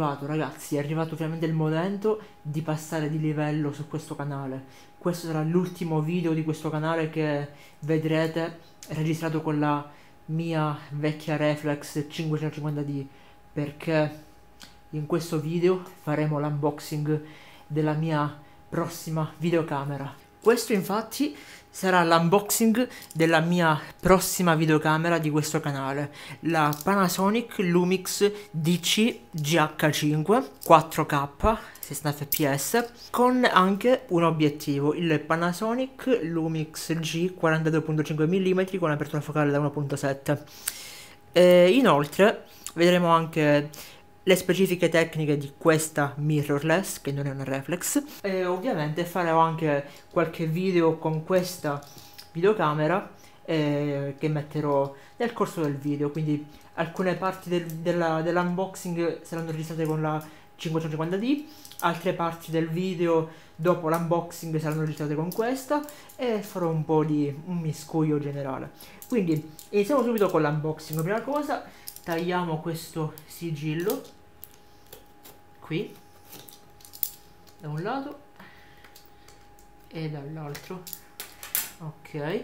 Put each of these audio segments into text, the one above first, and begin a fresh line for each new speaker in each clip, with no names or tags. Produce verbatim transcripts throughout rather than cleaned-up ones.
arrivato, ragazzi, è arrivato finalmente il momento di passare di livello su questo canale. Questo sarà l'ultimo video di questo canale che vedrete registrato con la mia vecchia reflex cinquecentocinquanta D, perché in questo video faremo l'unboxing della mia prossima videocamera. Questo infatti sarà l'unboxing della mia prossima videocamera di questo canale, la Panasonic Lumix D C G H cinque quattro K sessanta F P S, con anche un obiettivo, il Panasonic Lumix G quarantadue virgola cinque millimetri con apertura focale da uno virgola sette. E inoltre vedremo anche le specifiche tecniche di questa mirrorless, che non è una reflex, e ovviamente farò anche qualche video con questa videocamera eh, che metterò nel corso del video, quindi alcune parti del, dell'unboxing saranno registrate con la cinquecentocinquanta D, altre parti del video dopo l'unboxing saranno registrate con questa, e farò un po' di un miscuglio generale. Quindi iniziamo subito con l'unboxing. Prima cosa tagliamo questo sigillo qui da un lato e dall'altro, ok.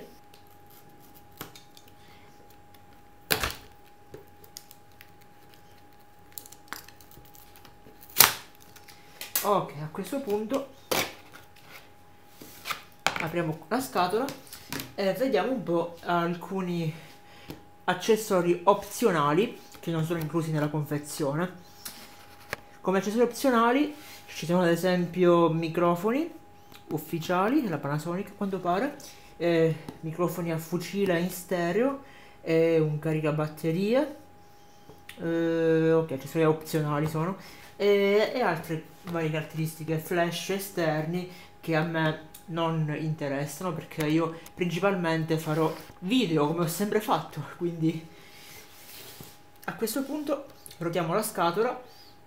Ok, a questo punto apriamo la scatola e vediamo un po' alcuni accessori opzionali che non sono inclusi nella confezione. Come accessori opzionali ci sono ad esempio microfoni ufficiali della Panasonic, a quanto pare, eh, microfoni a fucile in stereo e un caricabatterie, eh, ok, accessori opzionali sono, e, e altre varie caratteristiche, flash esterni che a me non interessano perché io principalmente farò video come ho sempre fatto. Quindi a questo punto rotiamo la scatola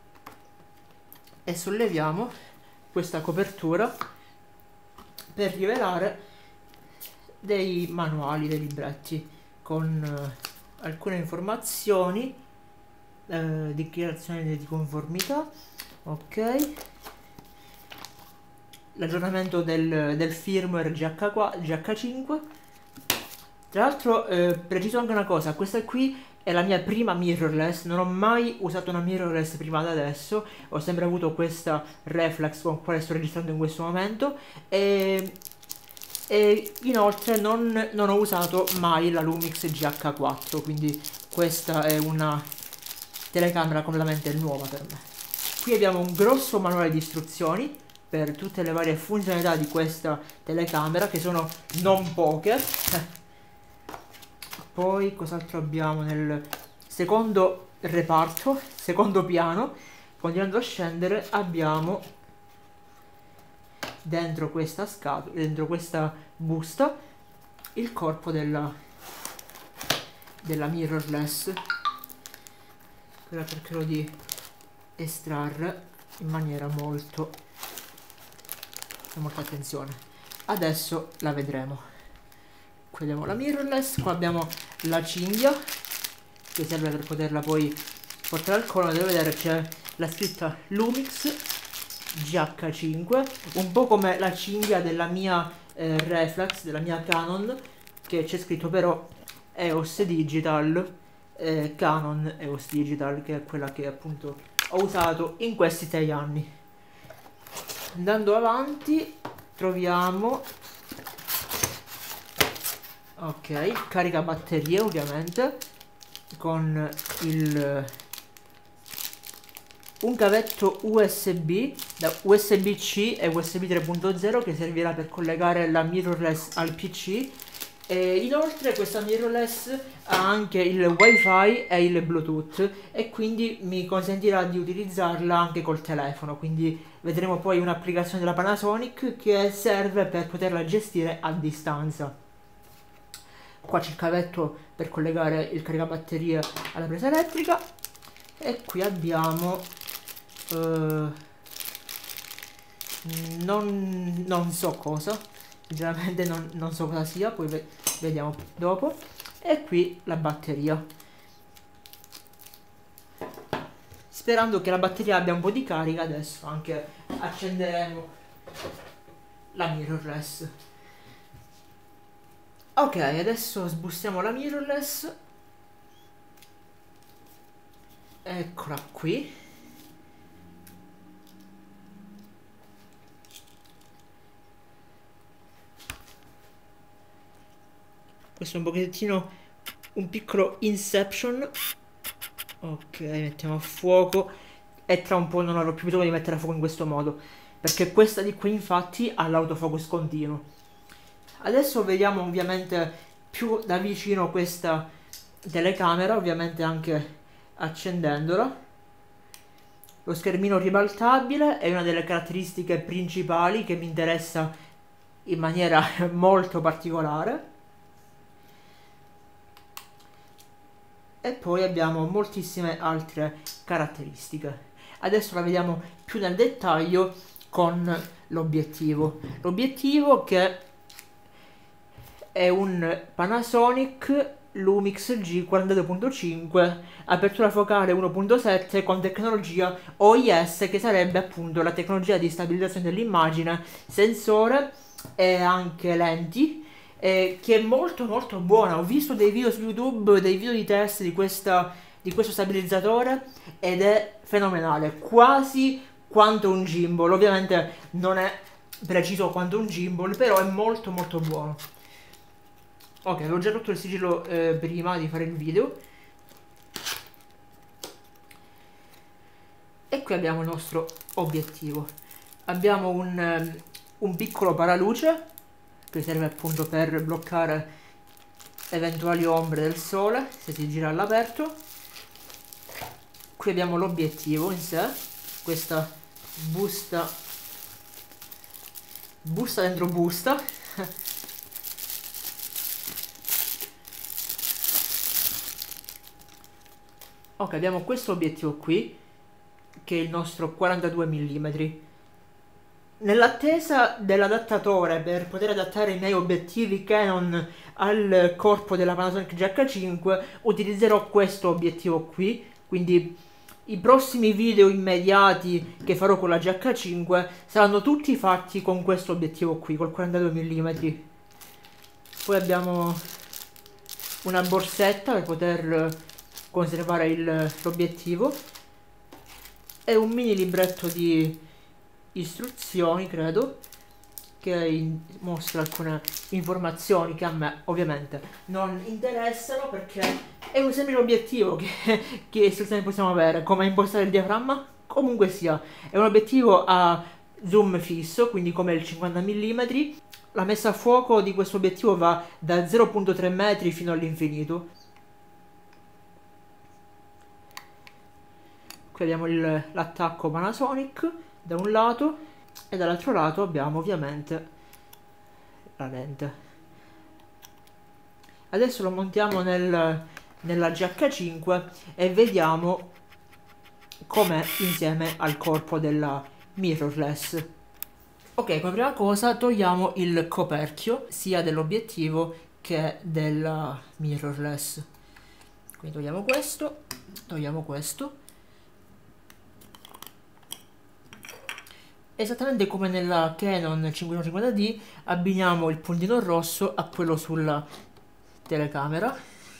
e solleviamo questa copertura per rivelare dei manuali, dei libretti con eh, alcune informazioni, eh, dichiarazioni di conformità, ok, l'aggiornamento del, del firmware G H cinque. Tra l'altro eh, preciso anche una cosa, questa qui è la mia prima mirrorless, non ho mai usato una mirrorless prima da adesso, ho sempre avuto questa reflex con quale sto registrando in questo momento, e, e inoltre non, non ho usato mai la Lumix G H quattro, quindi questa è una telecamera completamente nuova per me. Qui abbiamo un grosso manuale di istruzioni per tutte le varie funzionalità di questa telecamera, che sono non poche. Poi cos'altro abbiamo nel secondo reparto, secondo piano? Continuando a scendere abbiamo dentro questa scatola, dentro questa busta, il corpo della, della mirrorless, che ora cercherò di estrarre in maniera molto con molta attenzione. Adesso la vedremo. Qui abbiamo la mirrorless, qua abbiamo la cinghia che serve per poterla poi portare al collo. Devo vedere, c'è la scritta Lumix G H cinque, un po' come la cinghia della mia eh, reflex, della mia Canon, che c'è scritto però E O S Digital, eh, Canon E O S Digital, che è quella che appunto ho usato in questi sei anni. Andando avanti troviamo, ok, caricabatterie ovviamente, con il un cavetto U S B da U S B C e U S B tre punto zero che servirà per collegare la mirrorless al P C. E inoltre questa mirrorless ha anche il wifi e il bluetooth, e quindi mi consentirà di utilizzarla anche col telefono, quindi vedremo poi un'applicazione della Panasonic che serve per poterla gestire a distanza. Qua c'è il cavetto per collegare il caricabatterie alla presa elettrica, e qui abbiamo uh, non, non so cosa, sinceramente non, non so cosa sia, poi ve vediamo dopo. E qui la batteria. Sperando che la batteria abbia un po' di carica, adesso anche accenderemo la mirrorless. Ok, adesso sbustiamo la mirrorless. Eccola qui. Questo è un pochettino un piccolo inception. Ok, mettiamo a fuoco. E tra un po' non avrò più bisogno di mettere a fuoco in questo modo, perché questa di qui infatti ha l'autofocus continuo. Adesso vediamo ovviamente più da vicino questa telecamera, ovviamente anche accendendola. Lo schermino ribaltabile è una delle caratteristiche principali che mi interessa in maniera molto particolare. E poi abbiamo moltissime altre caratteristiche. Adesso la vediamo più nel dettaglio con l'obiettivo. L'obiettivo che è un Panasonic Lumix G quarantadue punto cinque, apertura focale uno punto sette con tecnologia O I S, che sarebbe appunto la tecnologia di stabilizzazione dell'immagine, sensore e anche lenti, eh, che è molto molto buona. Ho visto dei video su YouTube, dei video di test di, questa, di questo stabilizzatore ed è fenomenale, quasi quanto un gimbal. Ovviamente non è preciso quanto un gimbal, però è molto molto buono. Ok, avevo già rotto il sigillo eh, prima di fare il video. E qui abbiamo il nostro obiettivo. Abbiamo un, um, un piccolo paraluce che serve appunto per bloccare eventuali ombre del sole se si gira all'aperto. Qui abbiamo l'obiettivo in sé, questa busta busta dentro busta. Ok, abbiamo questo obiettivo qui, che è il nostro quarantadue millimetri. Nell'attesa dell'adattatore per poter adattare i miei obiettivi Canon al corpo della Panasonic G H cinque, utilizzerò questo obiettivo qui, quindi i prossimi video immediati che farò con la G H cinque saranno tutti fatti con questo obiettivo qui, col quarantadue millimetri. Poi abbiamo una borsetta per poter conservare l'obiettivo e un mini libretto di istruzioni, credo, che in, mostra alcune informazioni che a me ovviamente non interessano, perché è un semplice obiettivo. Che, che istruzioni possiamo avere? Come impostare il diaframma? Comunque sia, è un obiettivo a zoom fisso, quindi come il cinquanta millimetri. La messa a fuoco di questo obiettivo va da zero virgola tre metri fino all'infinito. Qui abbiamo l'attacco Panasonic da un lato e dall'altro lato abbiamo ovviamente la lente. Adesso lo montiamo nel, nella G H cinque e vediamo com'è insieme al corpo della mirrorless. Ok, come prima cosa togliamo il coperchio sia dell'obiettivo che della mirrorless. Quindi togliamo questo, togliamo questo. Esattamente come nella Canon cinquecentocinquanta D, abbiniamo il puntino rosso a quello sulla telecamera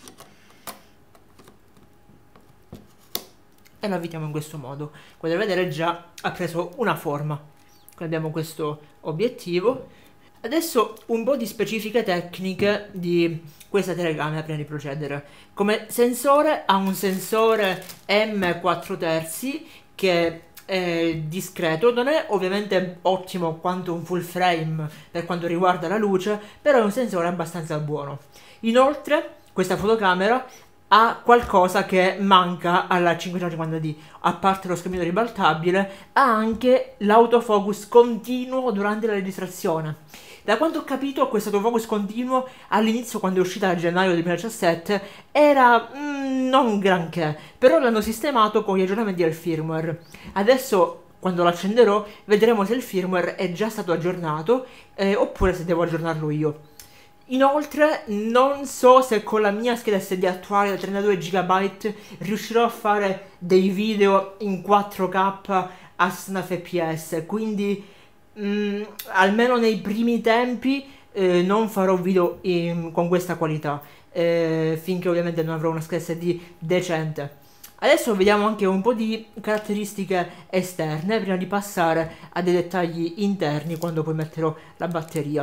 e la avvitiamo in questo modo. Come potete vedere già ha preso una forma. Qui abbiamo questo obiettivo. Adesso un po' di specifiche tecniche di questa telecamera prima di procedere. Come sensore ha un sensore M quattro terzi che è discreto, non è ovviamente ottimo quanto un full frame per quanto riguarda la luce, però è un sensore abbastanza buono. Inoltre questa fotocamera ha qualcosa che manca alla cinquecentocinquanta D, a parte lo schermino ribaltabile, ha anche l'autofocus continuo durante la registrazione. Da quanto ho capito, questo autofocus continuo all'inizio, quando è uscita a gennaio duemiladiciassette, era mm, non granché, però l'hanno sistemato con gli aggiornamenti del firmware. Adesso, quando lo accenderò, vedremo se il firmware è già stato aggiornato eh, oppure se devo aggiornarlo io. Inoltre non so se con la mia scheda S D attuale da trentadue giga riuscirò a fare dei video in quattro K a sessanta F P S, quindi mh, almeno nei primi tempi eh, non farò video in, con questa qualità, eh, finché ovviamente non avrò una scheda S D decente. Adesso vediamo anche un po' di caratteristiche esterne prima di passare a dei dettagli interni quando poi metterò la batteria.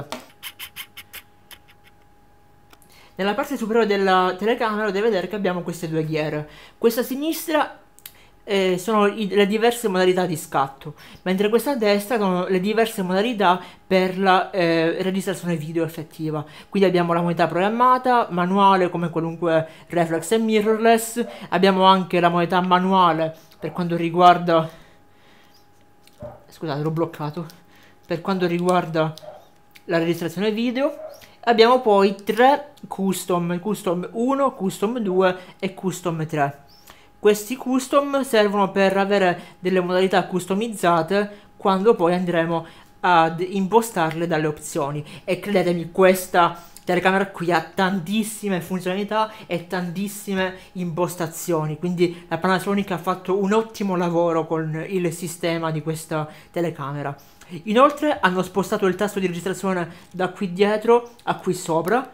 Nella parte superiore della telecamera dovete vedere che abbiamo queste due ghiere. Questa a sinistra eh, sono i, le diverse modalità di scatto, mentre questa a destra sono le diverse modalità per la eh, registrazione video effettiva. Quindi abbiamo la modalità programmata, manuale come qualunque reflex e mirrorless, abbiamo anche la modalità manuale per quanto riguarda... Scusate, l'ho bloccato. Per quanto riguarda la registrazione video. Abbiamo poi tre custom, custom uno, custom due e custom tre. Questi custom servono per avere delle modalità customizzate quando poi andremo ad impostarle dalle opzioni. E credetemi, questa telecamera qui ha tantissime funzionalità e tantissime impostazioni, quindi la Panasonic ha fatto un ottimo lavoro con il sistema di questa telecamera. Inoltre hanno spostato il tasto di registrazione da qui dietro a qui sopra,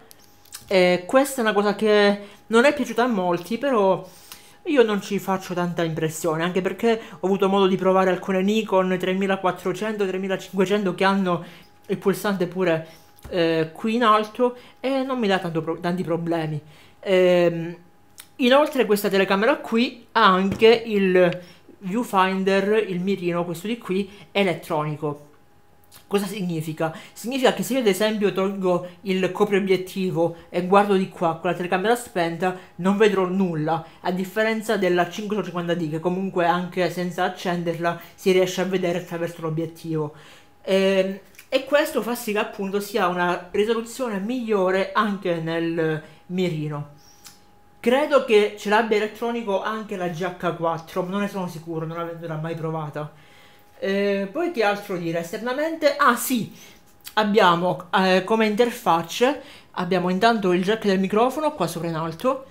e questa è una cosa che non è piaciuta a molti, però io non ci faccio tanta impressione, anche perché ho avuto modo di provare alcune Nikon tremilaquattrocento, tremilacinquecento che hanno il pulsante pure eh, qui in alto e non mi dà tanto pro tanti problemi. Ehm, inoltre questa telecamera qui ha anche il viewfinder, il mirino, questo di qui, elettronico. Cosa significa? Significa che se io ad esempio tolgo il copriobiettivo e guardo di qua con la telecamera spenta non vedrò nulla, a differenza della cinquecentocinquanta D che comunque anche senza accenderla si riesce a vedere attraverso l'obiettivo. E, e questo fa sì che appunto sia una risoluzione migliore anche nel mirino. Credo che ce l'abbia elettronico anche la G H quattro, ma non ne sono sicuro, non avendola mai provata. Eh, poi che altro dire esternamente? Ah sì, abbiamo eh, come interfacce, abbiamo intanto il jack del microfono qua sopra in alto,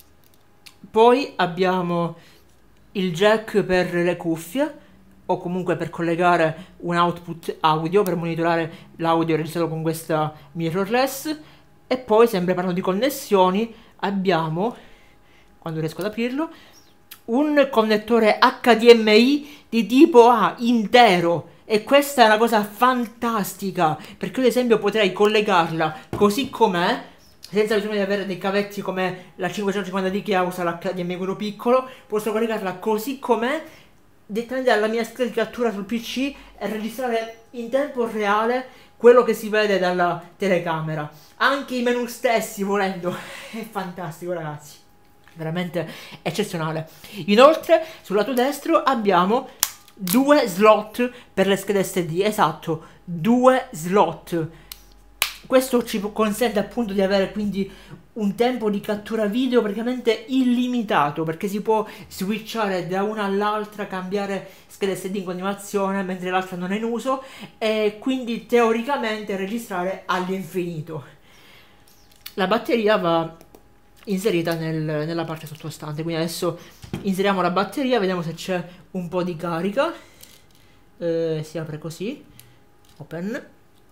poi abbiamo il jack per le cuffie, o comunque per collegare un output audio, per monitorare l'audio registrato con questa mirrorless, e poi sempre parlando di connessioni, abbiamo, quando riesco ad aprirlo, un connettore H D M I di tipo A intero, e questa è una cosa fantastica perché ad esempio potrei collegarla così com'è senza bisogno di avere dei cavetti come la cinquecentocinquanta D che usa l'H D M I quello piccolo. Posso collegarla così com'è direttamente dalla mia scheda di cattura sul P C e registrare in tempo reale quello che si vede dalla telecamera, anche i menu stessi volendo. È fantastico, ragazzi, veramente eccezionale. Inoltre sul lato destro abbiamo due slot per le schede S D, esatto, due slot. Questo ci consente appunto di avere quindi un tempo di cattura video praticamente illimitato, perché si può switchare da una all'altra, cambiare schede S D in continuazione mentre l'altra non è in uso, e quindi teoricamente registrare all'infinito. La batteria va inserita nel, nella parte sottostante, quindi adesso inseriamo la batteria, vediamo se c'è un po' di carica. Eh, si apre così, open.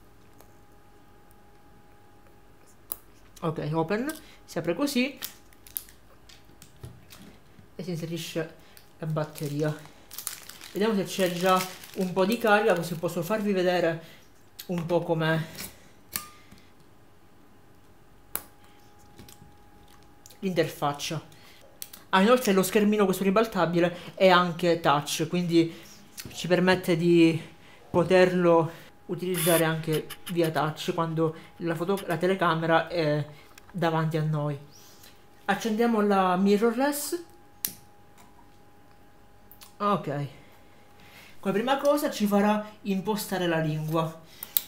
Ok, open, si apre così e si inserisce la batteria. Vediamo se c'è già un po' di carica, così posso farvi vedere un po' com'è l'interfaccia. Ah, inoltre lo schermino, questo ribaltabile, è anche touch, quindi ci permette di poterlo utilizzare anche via touch quando la, foto la telecamera è davanti a noi. Accendiamo la mirrorless. Ok, come prima cosa ci farà impostare la lingua,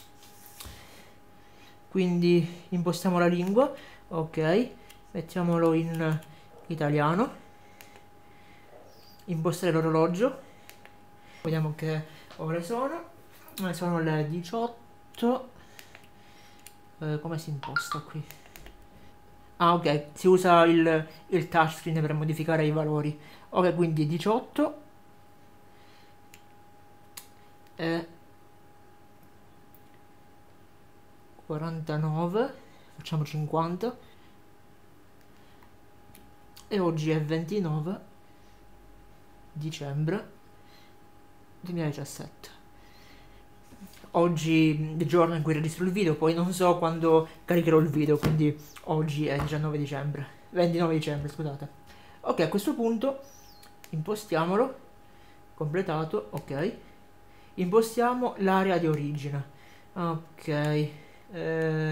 quindi impostiamo la lingua. Ok, mettiamolo in italiano, impostare l'orologio, vediamo che ore sono. Sono le diciotto Eh, come si imposta qui? Ah, ok, si usa il, il touchscreen per modificare i valori. Ok, quindi diciotto e quarantanove, facciamo cinquanta, e oggi è ventinove dicembre duemiladiciassette. Oggi è il giorno in cui registro il video, poi non so quando caricherò il video, quindi oggi è diciannove dicembre, ventinove dicembre, scusate. Ok, a questo punto impostiamolo, completato, ok. Impostiamo l'area di origine, ok, eh,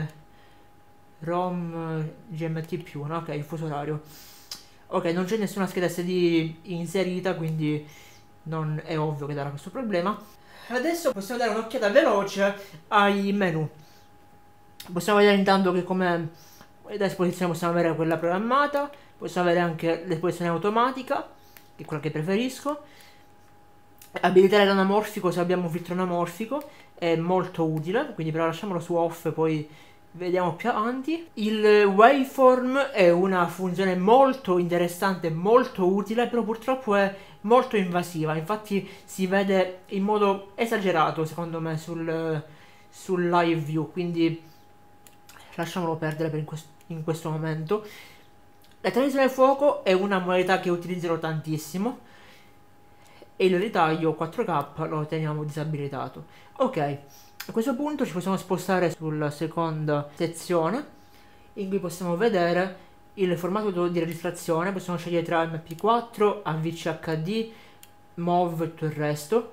ROM G M T più, no? Ok, il fuso orario. Ok, non c'è nessuna scheda S D inserita, quindi non è ovvio che darà questo problema. Adesso possiamo dare un'occhiata veloce ai menu. Possiamo vedere intanto che come l'esposizione possiamo avere quella programmata, possiamo avere anche l'esposizione automatica, che è quella che preferisco. Abilitare l'anamorfico se abbiamo un filtro anamorfico è molto utile, quindi però lasciamolo su off, poi vediamo più avanti. Il waveform è una funzione molto interessante, molto utile, però purtroppo è molto invasiva, infatti si vede in modo esagerato secondo me sul, sul live view, quindi lasciamolo perdere per in, quest in questo momento. La transizione del fuoco è una modalità che utilizzerò tantissimo e il ritaglio quattro K lo teniamo disabilitato. Ok, a questo punto ci possiamo spostare sulla seconda sezione in cui possiamo vedere il formato di registrazione. Possiamo scegliere tra M P quattro, A V C H D, MOV e tutto il resto.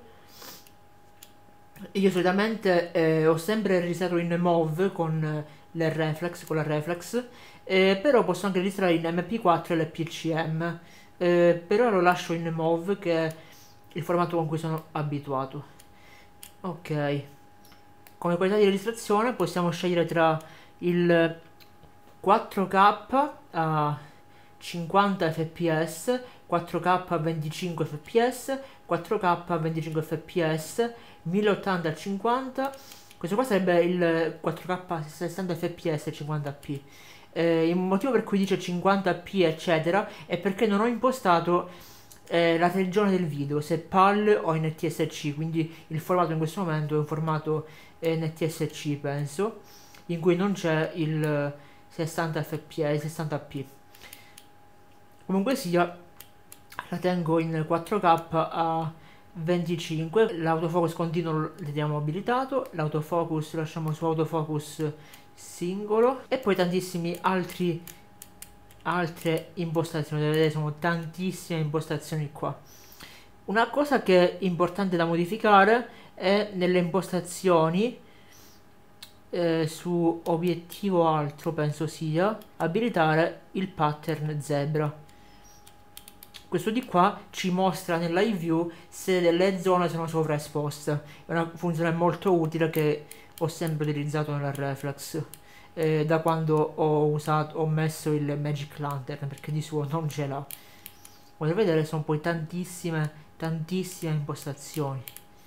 Io solitamente eh, ho sempre registrato in MOV con le reflex, con la reflex, eh, però posso anche registrare in M P quattro e le P C M, eh, però lo lascio in MOV che è il formato con cui sono abituato. Ok, come qualità di registrazione possiamo scegliere tra il quattro K a cinquanta fps, quattro K a venticinque fps, quattro K a venticinque fps, mille ottanta a cinquanta. Questo qua sarebbe il quattro K a sessanta fps e cinquanta p. Eh, il motivo per cui dice cinquanta p eccetera è perché non ho impostato eh, la regione del video, se PAL o N T S C, quindi il formato in questo momento è un formato N T S C penso, in cui non c'è il sessanta fps, sessanta p. Comunque sia, la tengo in quattro K a venticinque, l'autofocus continuo lo teniamo abilitato, l'autofocus lo lasciamo su autofocus singolo e poi tantissimi altri altre impostazioni. Vedete, sono tantissime impostazioni qua. Una cosa che è importante da modificare è nelle impostazioni eh, su obiettivo altro, penso sia abilitare il pattern zebra. Questo di qua ci mostra nel live view se delle zone sono sovraesposte. È una funzione molto utile che ho sempre utilizzato nella reflex eh, da quando ho usato ho messo il Magic Lantern, perché di suo non ce l'ha. Potete vedere, sono poi tantissime tantissime impostazioni.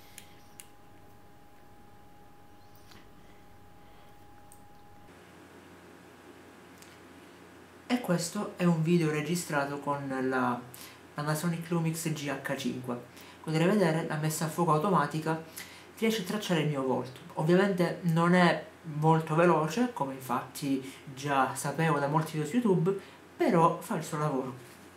E questo è un video registrato con la Panasonic Lumix G H cinque. Potete vedere la messa a fuoco automatica riesce a tracciare il mio volto. Ovviamente non è molto veloce, come infatti già sapevo da molti video su YouTube, però fa il suo lavoro.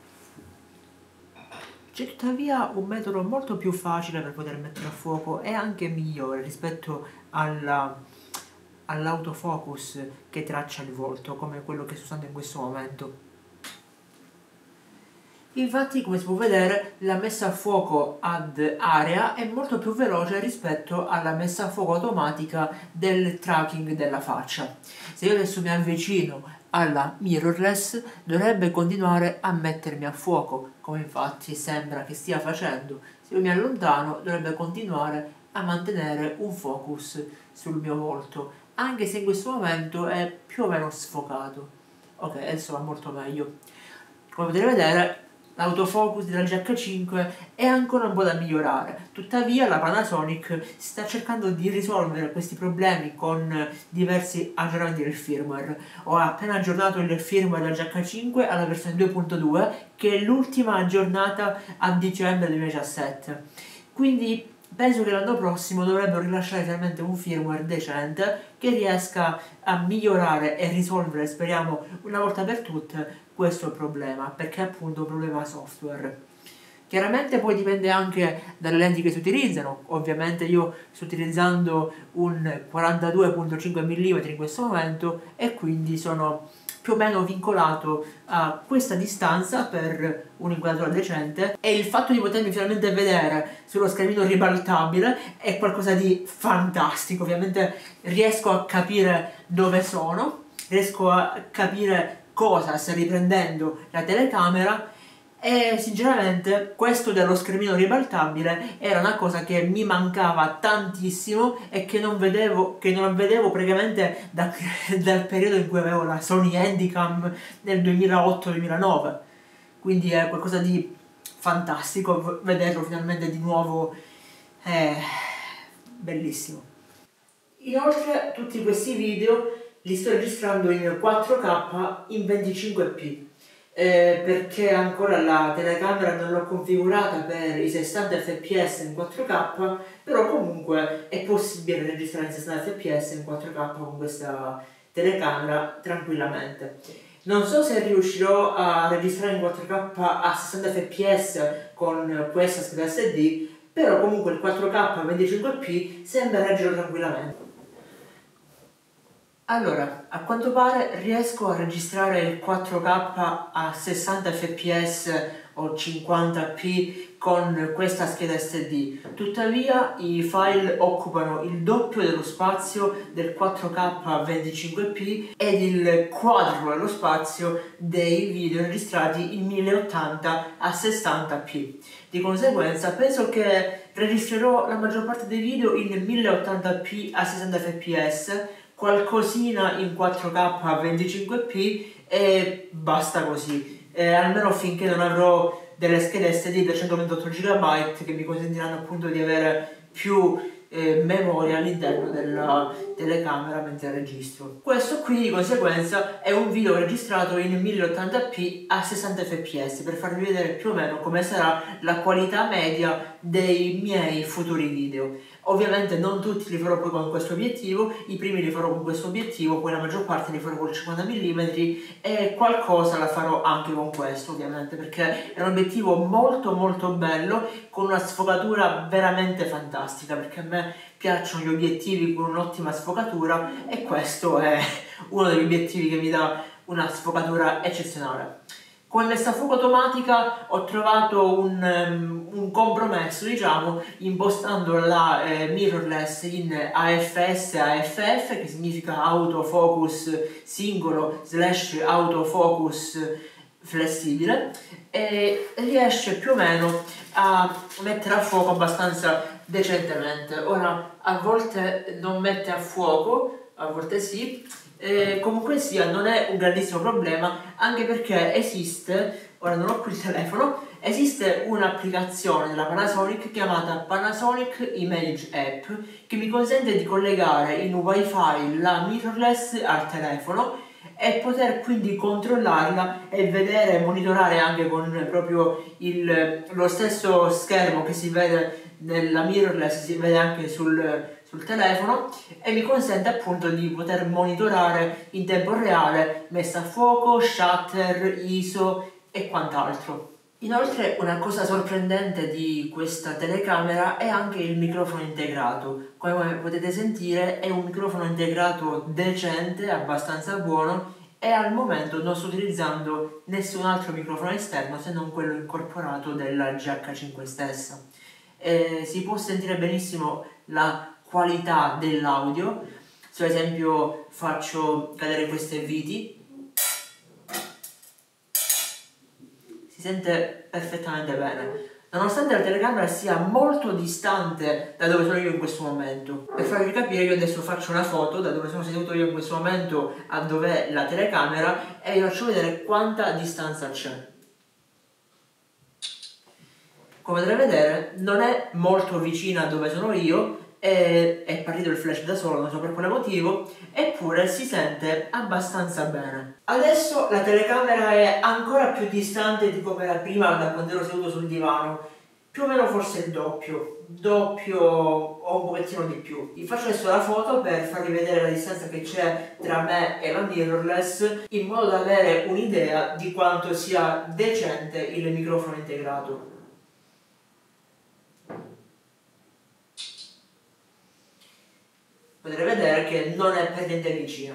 C'è tuttavia un metodo molto più facile per poter mettere a fuoco e anche migliore rispetto alla all'autofocus che traccia il volto, come quello che sto usando in questo momento. Infatti, come si può vedere, la messa a fuoco ad area è molto più veloce rispetto alla messa a fuoco automatica del tracking della faccia. Se io adesso mi avvicino alla mirrorless, dovrebbe continuare a mettermi a fuoco, come infatti sembra che stia facendo. Se io mi allontano, dovrebbe continuare a mantenere un focus sul mio volto, anche se in questo momento è più o meno sfocato. Ok, adesso va molto meglio. Come potete vedere, l'autofocus della G H cinque è ancora un po' da migliorare, tuttavia la Panasonic sta cercando di risolvere questi problemi con diversi aggiornamenti del firmware. Ho appena aggiornato il firmware della G H cinque alla versione due punto due, che è l'ultima aggiornata a dicembre duemiladiciassette, quindi penso che l'anno prossimo dovrebbero rilasciare finalmente un firmware decente che riesca a migliorare e risolvere, speriamo una volta per tutte, questo problema, perché è appunto un problema software. Chiaramente poi dipende anche dalle lenti che si utilizzano. Ovviamente io sto utilizzando un quarantadue virgola cinque millimetri in questo momento e quindi sono più o meno vincolato a questa distanza per un'inquadratura decente, e il fatto di potermi finalmente vedere sullo schermino ribaltabile è qualcosa di fantastico. Ovviamente riesco a capire dove sono, riesco a capire cosa sta riprendendo la telecamera, e sinceramente questo dello schermino ribaltabile era una cosa che mi mancava tantissimo e che non vedevo, che non vedevo praticamente da, dal periodo in cui avevo la Sony Handycam nel duemilaotto duemilanove, quindi è qualcosa di fantastico vederlo finalmente di nuovo, è bellissimo. Inoltre tutti questi video li sto registrando in quattro K in venticinque p. Eh, perché ancora la telecamera non l'ho configurata per i sessanta F P S in quattro K, però comunque è possibile registrare in sessanta F P S in quattro K con questa telecamera tranquillamente. Non so se riuscirò a registrare in quattro K a sessanta F P S con questa scheda S D, però comunque il quattro K a venticinque p sembra reggerlo tranquillamente. Allora, a quanto pare riesco a registrare il quattro K a sessanta F P S o cinquanta p con questa scheda S D, tuttavia i file occupano il doppio dello spazio del quattro K a venticinque p ed il quadruplo dello spazio dei video registrati in mille ottanta a sessanta p. Di conseguenza penso che registrerò la maggior parte dei video in mille ottanta p a sessanta F P S, qualcosina in quattro K a venticinque p e basta così, eh, almeno finché non avrò delle schede S D da centoventotto giga che mi consentiranno appunto di avere più eh, memoria all'interno della telecamera mentre registro. Questo qui di conseguenza è un video registrato in mille ottanta p a sessanta F P S per farvi vedere più o meno come sarà la qualità media dei miei futuri video. Ovviamente non tutti li farò poi con questo obiettivo, i primi li farò con questo obiettivo, poi la maggior parte li farò con cinquanta millimetri e qualcosa la farò anche con questo, ovviamente, perché è un obiettivo molto molto bello con una sfocatura veramente fantastica, perché a me piacciono gli obiettivi con un'ottima sfocatura e questo è uno degli obiettivi che mi dà una sfocatura eccezionale. Con questa fuoco automatica ho trovato un, um, un compromesso, diciamo, impostando la eh, mirrorless in A F S A F F, che significa autofocus singolo slash autofocus flessibile, e riesce più o meno a mettere a fuoco abbastanza decentemente. Ora, a volte non mette a fuoco, a volte sì. Eh, comunque sia, non è un grandissimo problema, anche perché esiste, ora non ho qui il telefono, esiste un'applicazione della Panasonic chiamata Panasonic Image App che mi consente di collegare in wifi la mirrorless al telefono e poter quindi controllarla e vedere e monitorare anche con proprio il, lo stesso schermo che si vede nella mirrorless, si vede anche sul sul telefono, e mi consente appunto di poter monitorare in tempo reale messa a fuoco, shutter, I S O e quant'altro. Inoltre una cosa sorprendente di questa telecamera è anche il microfono integrato. Come potete sentire è un microfono integrato decente, abbastanza buono, e al momento non sto utilizzando nessun altro microfono esterno se non quello incorporato della G H cinque stessa. E si può sentire benissimo la qualità dell'audio. Se ad esempio faccio cadere queste viti, si sente perfettamente bene, nonostante la telecamera sia molto distante da dove sono io in questo momento. Per farvi capire, io adesso faccio una foto da dove sono seduto io in questo momento a dove è la telecamera e vi faccio vedere quanta distanza c'è. Come potete vedere non è molto vicina a dove sono io, è, è partito il flash da solo, non so per quale motivo, eppure si sente abbastanza bene. Adesso la telecamera è ancora più distante di come era prima da quando ero seduto sul divano, più o meno forse il doppio, doppio o un pochettino di più. Vi faccio adesso la foto per farvi vedere la distanza che c'è tra me e la mirrorless, in modo da avere un'idea di quanto sia decente il microfono integrato. Potrete vedere che non è per niente vicina.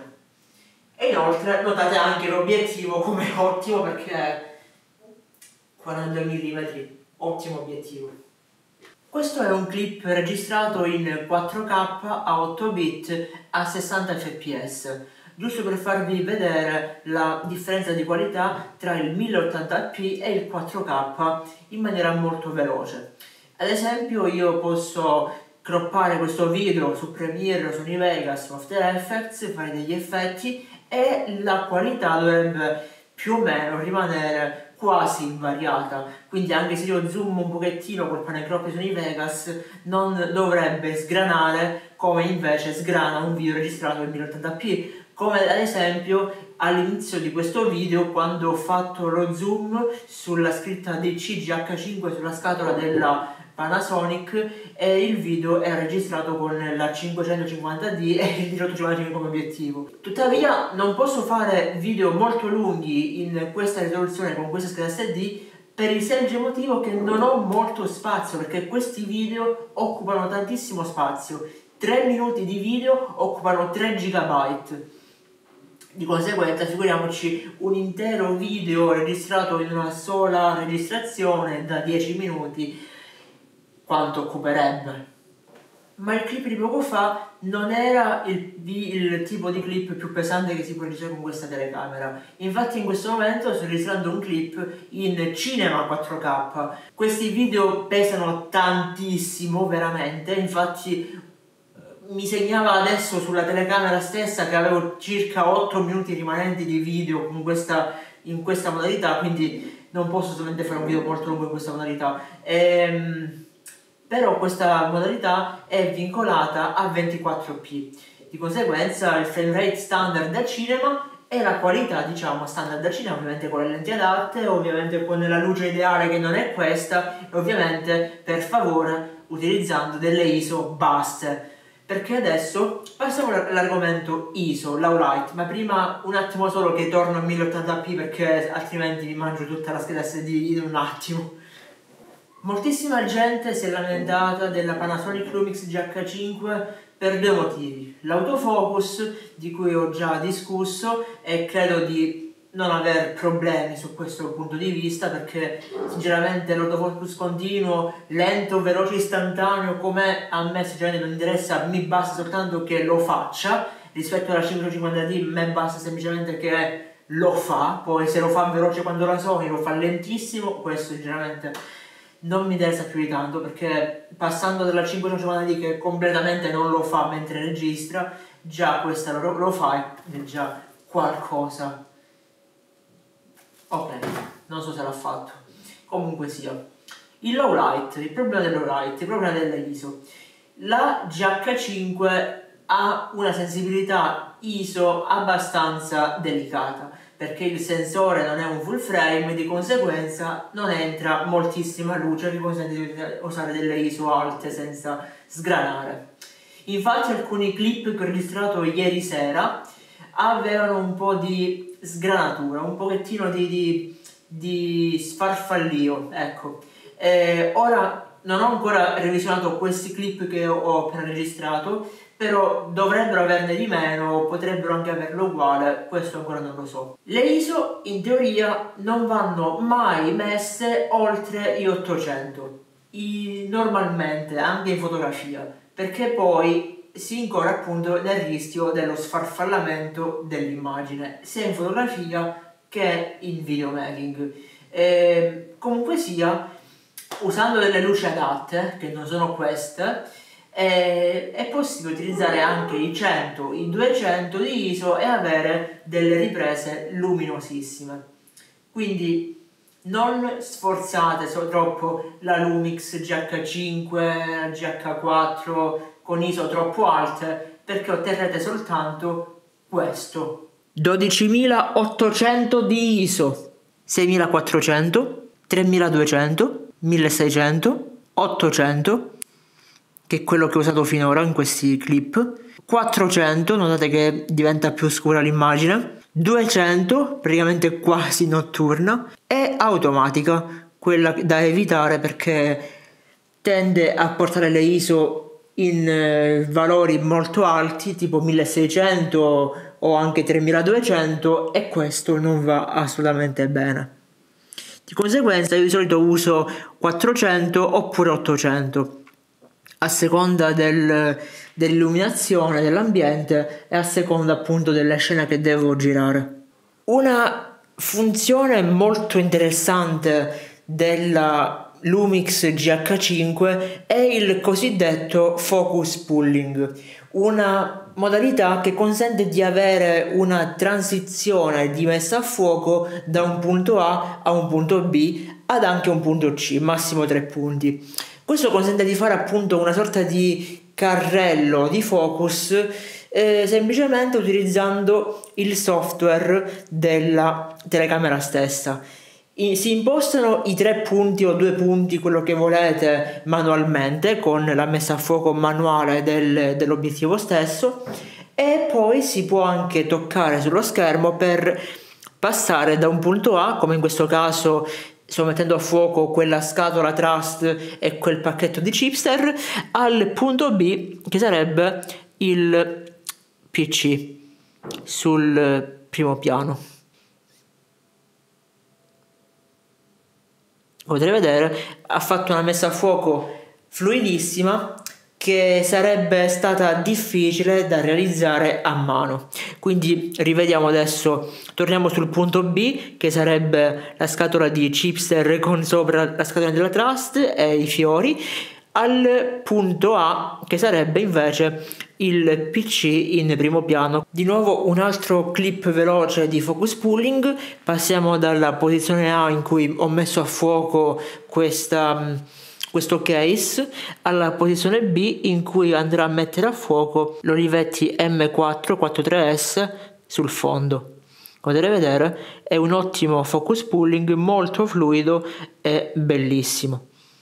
E inoltre notate anche l'obiettivo come ottimo, perché quarantadue millimetri, ottimo obiettivo. Questo è un clip registrato in quattro K a otto bit a sessanta F P S, giusto per farvi vedere la differenza di qualità tra il mille ottanta p e il quattro K in maniera molto veloce. Ad esempio io posso croppare questo video su Premiere, Sony Vegas, After Effects, fare degli effetti e la qualità dovrebbe più o meno rimanere quasi invariata, quindi anche se io zoom un pochettino col pane crop di Sony Vegas non dovrebbe sgranare come invece sgrana un video registrato in mille ottanta p, come ad esempio all'inizio di questo video quando ho fatto lo zoom sulla scritta D C G H cinque sulla scatola della Panasonic e il video è registrato con la cinquecentocinquanta D e il milleottocentocinquantacinque come obiettivo. Tuttavia non posso fare video molto lunghi in questa risoluzione con questa scheda S D per il semplice motivo che non ho molto spazio, perché questi video occupano tantissimo spazio. tre minuti di video occupano tre giga. Di conseguenza figuriamoci un intero video registrato in una sola registrazione da dieci minuti quanto occuperebbe. Ma il clip di poco fa non era il, il tipo di clip più pesante che si può registrare con questa telecamera. Infatti in questo momento sto registrando un clip in cinema quattro K. Questi video pesano tantissimo, veramente, infatti mi segnava adesso sulla telecamera stessa che avevo circa otto minuti rimanenti di video con questa, in questa modalità, quindi non posso solamente fare un video molto lungo in questa modalità. Ehm, però questa modalità è vincolata a ventiquattro p, di conseguenza il frame rate standard da cinema e la qualità diciamo standard da cinema, ovviamente con le lenti adatte, ovviamente con la luce ideale che non è questa e ovviamente per favore utilizzando delle I S O basse. Perché adesso passiamo all'argomento I S O, low light, ma prima un attimo solo che torno a mille ottanta p perché altrimenti mi mangio tutta la scheda S D in un attimo. Moltissima gente si è lamentata della Panasonic Lumix G H cinque per due motivi. L'autofocus, di cui ho già discusso e credo di non aver problemi su questo punto di vista, perché sinceramente l'autofocus continuo, lento, veloce, istantaneo, come a me sinceramente non interessa, mi basta soltanto che lo faccia. Rispetto alla cinquecentocinquanta D a me basta semplicemente che lo fa, poi se lo fa veloce quando la Sony lo fa lentissimo, questo sinceramente non mi interessa più di tanto, perché passando dalla cinquecentocinquanta D che completamente non lo fa mentre registra, già questa lo, lo fa ed è già qualcosa. Ok, non so se l'ha fatto. Comunque sia. Il low light, il problema del low light, il problema dell'I S O. La G H cinque ha una sensibilità I S O abbastanza delicata, perché il sensore non è un full frame e di conseguenza non entra moltissima luce che consente di usare delle I S O alte senza sgranare. Infatti alcuni clip che ho registrato ieri sera avevano un po' di sgranatura, un pochettino di, di, di sfarfallio, ecco. E ora non ho ancora revisionato questi clip che ho appena registrato, però dovrebbero averne di meno, potrebbero anche averlo uguale, questo ancora non lo so. Le I S O in teoria non vanno mai messe oltre gli ottocento, I, normalmente, anche in fotografia, perché poi si incorre appunto nel rischio dello sfarfallamento dell'immagine, sia in fotografia che in videomaking. E, comunque sia, usando delle luci adatte, che non sono queste, è, è possibile utilizzare anche i cento, i duecento di I S O e avere delle riprese luminosissime. Quindi non sforzate so troppo la Lumix G H cinque, la G H quattro con I S O troppo alte, perché otterrete soltanto questo. dodicimilaottocento di I S O, seimilaquattrocento, tremiladuecento, milleseicento, ottocento, che è quello che ho usato finora in questi clip, quattrocento, notate che diventa più scura l'immagine, duecento, praticamente quasi notturna, e automatica, quella da evitare perché tende a portare le I S O in eh, valori molto alti, tipo milleseicento o anche tremiladuecento, e questo non va assolutamente bene. Di conseguenza io di solito uso quattrocento oppure ottocento, a seconda del, dell'illuminazione dell'ambiente e a seconda appunto delle scene che devo girare. Una funzione molto interessante della Lumix G H cinque è il cosiddetto focus pulling, una modalità che consente di avere una transizione di messa a fuoco da un punto A a un punto B ad anche un punto C, massimo tre punti. Questo consente di fare appunto una sorta di carrello di focus eh, semplicemente utilizzando il software della telecamera stessa. I, si impostano i tre punti o due punti, quello che volete, manualmente con la messa a fuoco manuale del, dell'obiettivo stesso, e poi si può anche toccare sullo schermo per passare da un punto A, come in questo caso sto mettendo a fuoco quella scatola Trust e quel pacchetto di chipster, al punto B, che sarebbe il P C sul primo piano. Potete vedere, ha fatto una messa a fuoco fluidissima che sarebbe stata difficile da realizzare a mano. Quindi rivediamo adesso, torniamo sul punto B, che sarebbe la scatola di chipster con sopra la scatola della Trust e i fiori, al punto A, che sarebbe invece il P C in primo piano. Di nuovo un altro clip veloce di focus pulling. Passiamo dalla posizione A in cui ho messo a fuoco questa, questo case, alla posizione B in cui andrà a mettere a fuoco l'Olivetti M quattro quarantatré S sul fondo. Potete vedere, è un ottimo focus pulling, molto fluido e bellissimo.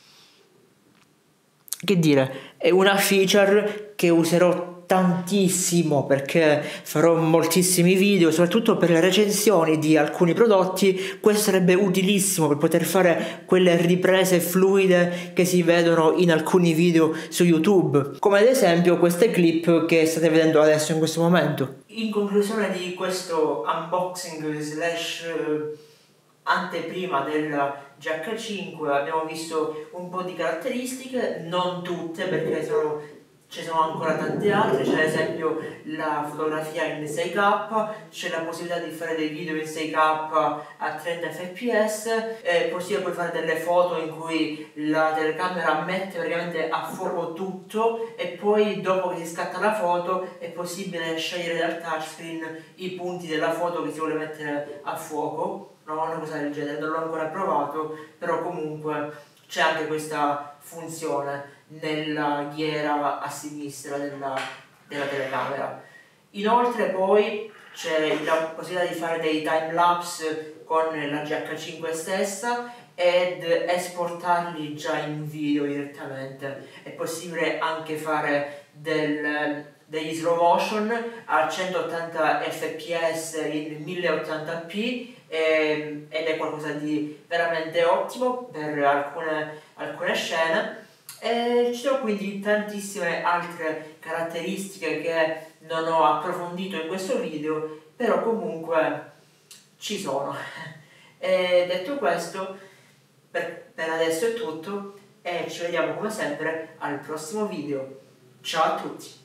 Che dire, è una feature che userò tantissimo perché farò moltissimi video, soprattutto per le recensioni di alcuni prodotti. Questo sarebbe utilissimo per poter fare quelle riprese fluide che si vedono in alcuni video su YouTube, come ad esempio queste clip che state vedendo adesso in questo momento. In conclusione di questo unboxing slash anteprima della G H cinque abbiamo visto un po' di caratteristiche, non tutte perché sono, ci sono ancora tante altre. C'è ad esempio la fotografia in sei K, c'è la possibilità di fare dei video in sei K a trenta F P S, è possibile poi fare delle foto in cui la telecamera mette praticamente a fuoco tutto e poi dopo che si scatta la foto è possibile scegliere dal touchscreen i punti della foto che si vuole mettere a fuoco. No, una cosa del genere, non l'ho ancora provato, però comunque c'è anche questa funzione nella ghiera a sinistra della, della telecamera. Inoltre poi c'è la possibilità di fare dei timelapse con la G H cinque stessa ed esportarli già in video direttamente. È possibile anche fare del, degli slow motion a centottanta F P S in mille ottanta p ed è qualcosa di veramente ottimo per alcune, alcune scene. E ci sono quindi tantissime altre caratteristiche che non ho approfondito in questo video, però comunque ci sono. E detto questo, per, per adesso è tutto e ci vediamo come sempre al prossimo video. Ciao a tutti!